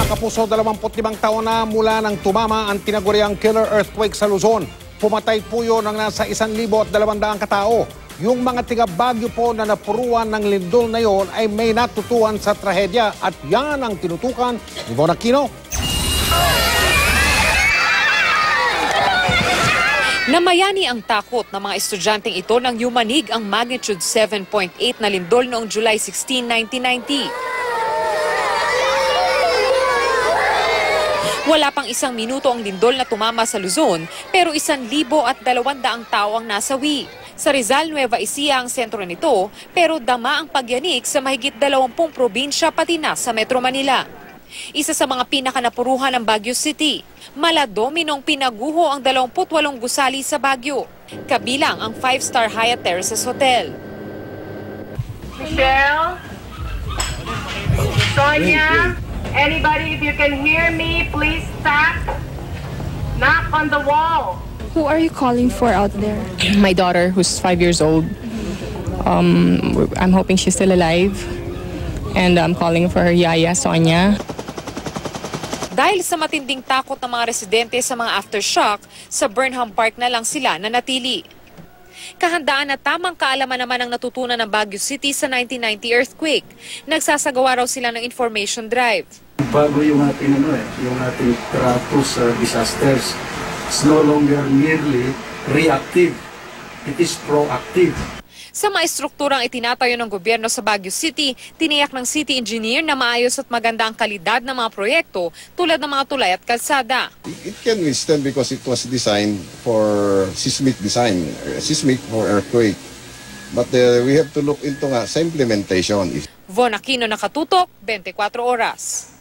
Mga kapuso, 25 taon na mula nang tumama ang tinaguriang killer earthquake sa Luzon. Pumatay po yun ng nasa 1,200 katao. Yung mga tiga Baguio po na napuruan ng lindol na yon ay may natutuhan sa trahedya at yan ang tinutukan ni Von Aquino. Namayani ang takot ng mga estudyanteng ito nang yumanig ang magnitude 7.8 na lindol noong July 16, 1990. Wala pang isang minuto ang lindol na tumama sa Luzon, pero 1,200 tao ang nasawi. Sa Rizal, Nueva Ecija ang sentro nito, pero dama ang pagyanig sa mahigit 20 probinsya pati na sa Metro Manila. Isa sa mga pinakanapuruhan ng Baguio City, maladominong pinaguho ang 28 gusali sa Baguio, kabilang ang 5-star Hyatt Terraces Hotel. Michelle? Sonia? Anybody, if you can hear me, please tap. Knock on the wall. Who are you calling for out there? My daughter, who's 5 years old. I'm hoping she's still alive. And I'm calling for her yaya, Sonia. Dahil sa matinding takot ng mga residente sa mga aftershock, sa Burnham Park na lang sila nanatili. Kahandaan na tamang kaalaman naman ang natutunan ng Baguio City sa 1990 earthquake. Nagsasagawa raw sila ng information drive. Bago yung ating trato sa disasters, it's no longer merely reactive, it is proactive. Sa mga estrukturang itinatayo ng gobyerno sa Baguio City, tiniyak ng city engineer na maayos at maganda ang kalidad ng mga proyekto tulad ng mga tulay at kalsada. It can withstand because it was designed for seismic design, seismic for earthquake. But we have to look into sa implementation. Von Aquino, Nakatutok, 24 Oras.